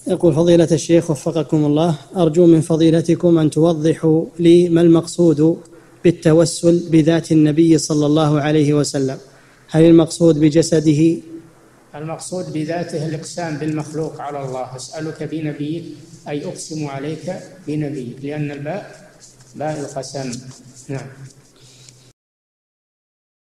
يقول فضيلة الشيخ وفقكم الله، أرجو من فضيلتكم أن توضحوا لي ما المقصود بالتوسل بذات النبي صلى الله عليه وسلم؟ هل المقصود بجسده؟ المقصود بذاته الإقسام بالمخلوق على الله. أسألك بنبيك أي أقسم عليك بنبيك، لأن الباء باء القسم. نعم.